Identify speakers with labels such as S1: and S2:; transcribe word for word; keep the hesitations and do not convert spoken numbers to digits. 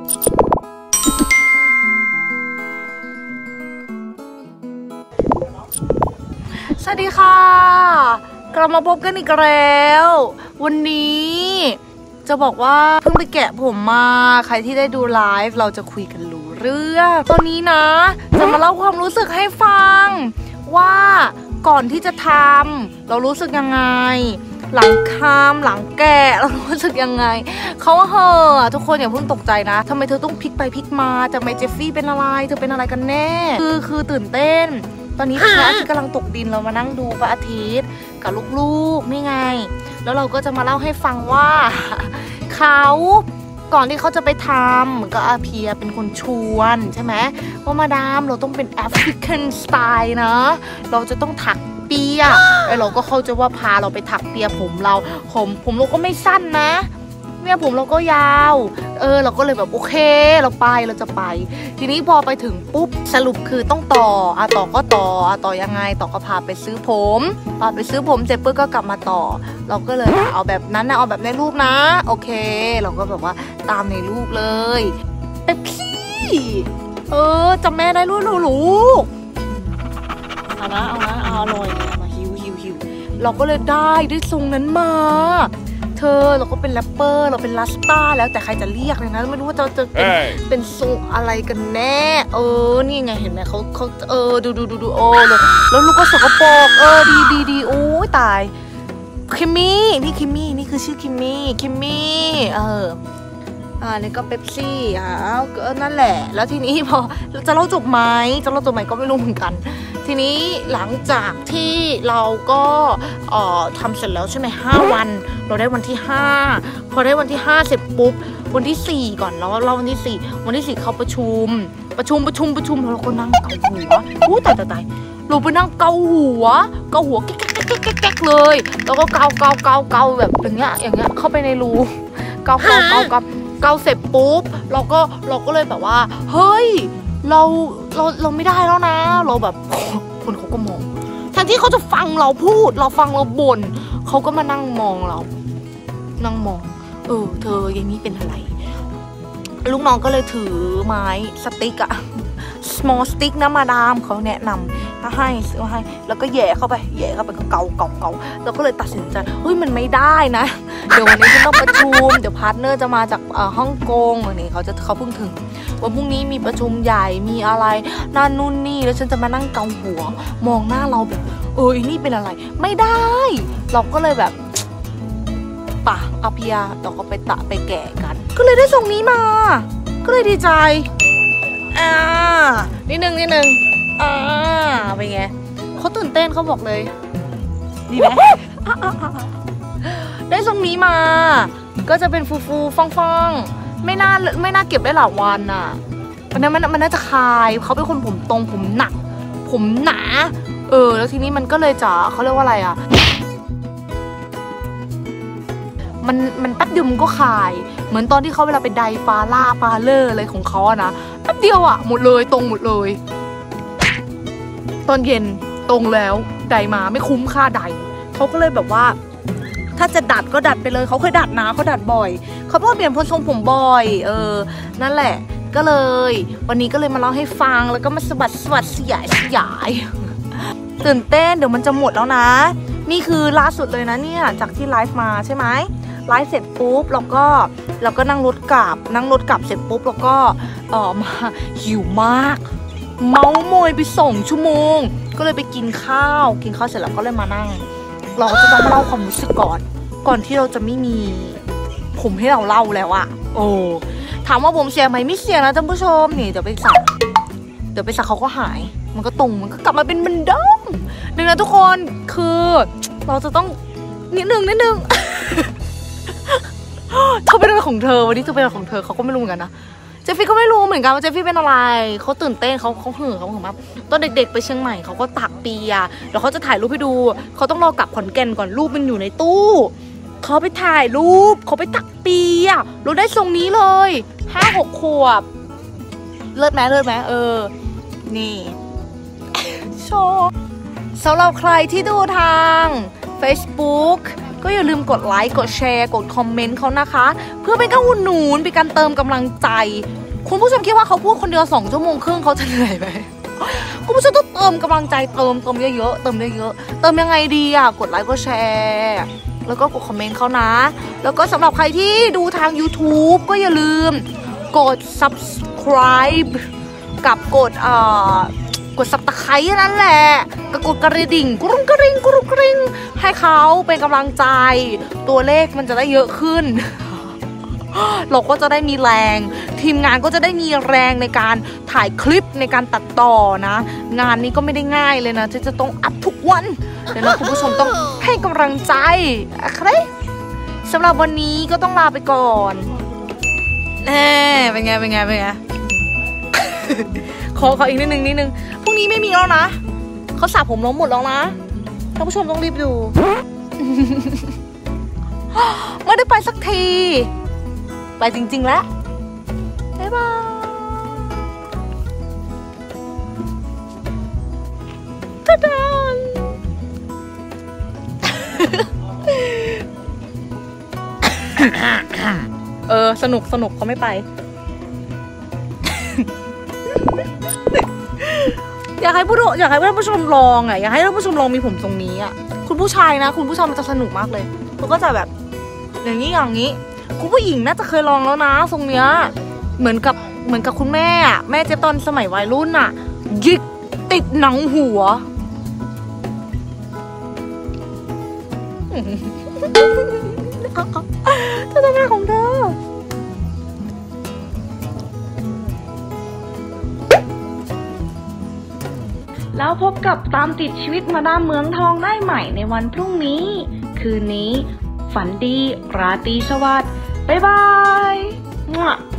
S1: สวัสดีค่ะกลับมาพบกันอีกแล้ววันนี้จะบอกว่าเพิ่งไปแกะผมมาใครที่ได้ดูไลฟ์เราจะคุยกันรู้เรื่องตอนนี้นะจะมาเล่าความรู้สึกให้ฟังว่าก่อนที่จะทำเรารู้สึกยังไงหลังคามหลังแกะเรารู้สึกยังไงเขาว่าเฮอทุกคนอย่าเพิ่งตกใจนะทำไมเธอต้องพลิกไปพลิกมาทำไมเจฟฟี่เป็นอะไรเธอเป็นอะไรกันแน่คือคือตื่นเต้นตอนนี้พระอาทิตย์กำลังตกดินเรามานั่งดูพระอาทิตย์กับลูกๆนี่ไงแล้วเราก็จะมาเล่าให้ฟังว่าเขาก่อนที่เขาจะไปทำเหมือนกับอาเพียเป็นคนชวนใช่ไหมว่ามาดามเราต้องเป็นแอฟริกันสไตล์นะเราจะต้องถักเปียแล้วเราก็เข้าใจว่าพาเราไปถักเปียผมเราผมผมเราก็ไม่สั้นนะเนี่ยผมเราก็ยาวเออเราก็เลยแบบโอเคเราไปเราจะไปทีนี้พอไปถึงปุ๊บสรุปคือต้องต่ออะต่อก็ต่ออะต่อยังไงต่อก็พาไปซื้อผมพาไปซื้อผมเสร็จปุ๊บก็กลับมาต่อเราก็เลยเอาแบบนั้นนะเอาแบบในรูปนะโอเคเราก็แบบว่าตามในรูปเลยไปพี่เออจำแม่ได้รู้รู้ลูกเอานะเอานะเอาลอยมาฮิวฮิวฮิวเราก็เลยได้ได้ทรงนั้นมาเธอเราก็เป็นแรปเปอร์เราเป็นลัสต้าแล้วแต่ใครจะเรียกเลยนะไม่รู้ว่าจะจะเป็น hey. เป็นทรงอะไรกันแน่เออนี่ไงเห็นไหมเขาเขาเออดูดูดูดูโอ้แล้วแล้วลูกก็สกปรกเออดีดีดีโอ้ยตายคิมมี่นี่คิมมี่นี่คือชื่อคิมมี่คิมมี่เอออ่านี่ก็เป๊ปซี่อ่าก็นั่นแหละแล้วทีนี้พอจะเล่าจบไหมจะเล่าจบไหมก็ไม่รู้เหมือนกันทีนี้หลังจากที่เราก็เอ่อทำเสร็จแล้วใช่ไหมห้าวันเราได้วันที่ห้าพอได้วันที่ห้าเสร็จปุ๊บวันที่สี่ก่อนแล้วเราวันที่สี่วันที่สี่เขาประชุมประชุมประชุมประชุมเราก็นั่งเกาหัวอู้ตายตายตายเราไปนั่งเกาหัวเกาหัวแก๊กแก๊กแก๊กแก๊กแก๊กเลยแล้วก็เกาเกาเกาเกาแบบอย่างเงี้ยอย่างเงี้ยเข้าไปในรูเกาเกาเกาเกาเกาเสร็จปุ๊บเราก็เราก็เลยแบบว่าเฮ้ยเราเราเราไม่ได้แล้วนะเราแบบคนเขาก็มองแทนที่เขาจะฟังเราพูดเราฟังเราบ่นเขาก็มานั่งมองเรานั่งมองเออเธออย่างนี้เป็นอะไรลูกน้องก็เลยถือไม้สติ๊กอะ small stick นะมาดามเขาแนะนำถ้าให้ซื้อให้แล้วก็แย่เข้าไปแย่เข้าไปก็เกาเกาเกาเราก็เลยตัดสินใจเฮ้ยมันไม่ได้นะเดี๋ยววันนี้ฉันต้องประชุมเดี๋ยวพาร์ทเนอร์จะมาจากฮ่องกงวันนี้เขาจะเขาเพิ่งถึงวันพรุ่งนี้มีประชุมใหญ่มีอะไรนั่นนู่นนี่แล้วฉันจะมานั่งเกาหัวมองหน้าเราแบบเออนี่เป็นอะไรไม่ได้เราก็เลยแบบป่ะอาเพียเราก็ไปตะไปแก่กันก็เลยได้ทรงนี้มาก็เลยดีใจอ่านิดนึงนิดนึงอ่าเป็นไงเขาตื่นเต้นเขาบอกเลยดีไหม ได้ทรงนี้มาก็จะเป็นฟูฟูฟองฟองไม่น่าไม่น่าเก็บได้หลายวันอ่ะวันนั้นมันมันน่าจะคายเขาเป็นคนผมตรงผมหนักผมหนาเออแล้วทีนี้มันก็เลยจะเขาเรียกว่าอะไรอ่ะมันมันแป๊บเดียวมันก็คายเหมือนตอนที่เขาเวลาไปไดฟาล่าฟาเลอร์อะไรของเขาอะนะแป๊บเดียวอะหมดเลยตรงหมดเลยตอนเย็นตรงแล้วไดมาไม่คุ้มค่าไดเขาก็เลยแบบว่าถ้าจะดัดก็ดัดไปเลยเขาเคยดัดนะเขาดัดบ่อยเขาบอกเปลี่ยนพลทรงผมบ่อยเออนั่นแหละก็เลยวันนี้ก็เลยมาเล่าให้ฟังแล้วก็มาสะบัดสวัสดสยายสยายตื่นเต้นเดี๋ยวมันจะหมดแล้วนะนี่คือล่าสุดเลยนะเนี่ยจากที่ไลฟ์มาใช่ไหมไลฟ์เสร็จปุ๊บแล้วก็เราก็นั่งรถกลับนั่งรถกลับเสร็จปุ๊บแล้วก็เออมาหิวมากเมาโมยไปสองชั่วโมงก็เลยไปกินข้าวกินข้าวเสร็จแล้วก็เลยมานั่งเราจะต้องมาเล่าความรู้สึกก่อนก่อนที่เราจะไม่มีผมให้เราเล่าแล้วอะโอ้ถามว่าผมเสียไหมไม่เสียนะท่านผู้ชมนี่เดี๋ยวไปสักเดี๋ยวไปสักเขาก็หายมันก็ตรงมันก็กลับมาเป็นเหมือนเดิมดังนั้นทุกคนคือเราจะต้องนิดนึงนิดนึงเธอเป็นอะไรของเธอวันนี้เธอเป็นอะไรของเธอเขาก็ไม่รู้เหมือนกันนะเจฟฟี่ก็ไม่รู้เหมือนกันว่าเจฟฟี่เป็นอะไรเขาตื่นเต้นเขาเขาเห่อเขาเห่อมากตอนเด็กๆไปเชียงใหม่เขาก็ตักเปียแล้วเขาจะถ่ายรูปให้ดูเขาต้องรอกลับขอนแก่นก่อนรูปมันอยู่ในตู้เขาไปถ่ายรูปเขาไปตักเปียเราได้ทรงนี้เลยห้าหกขวบเลิศไหมเลิศไหมเออนี่โชว์สำหรับใครที่ดูทาง Facebook ก็อย่าลืมกดไลค์กดแชร์กดคอมเมนต์เขานะคะเพื่อเป็นการอุดหนุนเป็นการเติมกำลังใจคุณผู้ชมคิดว่าเขาพูดคนเดียวสองชั่วโมงครึ่งเขาจะเหนื่อยไหมคุณผู้ชมต้องเติมกำลังใจเติมเติมเยอะๆเติมเยอะๆเติมยังไงดีอ่ะกดไลค์กดแชร์แล้วก็กดคอมเมนต์เขานะแล้วก็สำหรับใครที่ดูทาง ยูทูบ ก็อย่าลืมกด ซับสไครบ์ กับกดเอ่อกดซับตะไคร้นั่นแหละก็กดกระดิ่งกรุ้งกระริ่งกรุ้งกระริ่งให้เขาเป็นกำลังใจตัวเลขมันจะได้เยอะขึ้น เราก็จะได้มีแรงทีมงานก็จะได้มีแรงในการถ่ายคลิปในการตัดต่อนะงานนี้ก็ไม่ได้ง่ายเลยนะที่จะต้องอัพทุกวันเดี๋ยวนะคุณผู้ชมต้องให้กำลังใจครับสำหรับวันนี้ก็ต้องลาไปก่อนแน่เป็นไงเป็นไงเป็นไง ขอขออีกนิดนึงนิดนึงพรุ่งนี้ไม่มีแล้วนะเขาสระผมล้มหมดแล้วนะท่านผู้ชมต้องรีบดู ไม่ได้ไปสักทีไปจริงๆแล้วบ๊ายบายตาดานเออสนุกสนุกเขาไม่ไป อยากให้ผู้อยากให้ผู้ชมลองอ่ะอยากให้ผู้ชมลองมีผมทรงนี้อ่ะคุณผู้ชายนะคุณผู้ชายมันจะสนุกมากเลยเขาก็จะแบบอย่างนี้อย่างนี้คุณผู้หญิงน่าจะเคยลองแล้วนะทรงเนี้ยเหมือนกับเหมือนกับคุณแม่อ่ะแม่เจ๊ตอนสมัยวัยรุ่นอ่ะยิกติดหนังหัว เธอทำอะไรของเธอแล้วพบกับตามติดชีวิตมาดามเมืองทองได้ใหม่ในวันพรุ่งนี้ คืนนี้ฝันดีราตรีสวัสดิ์บ๊ายบาย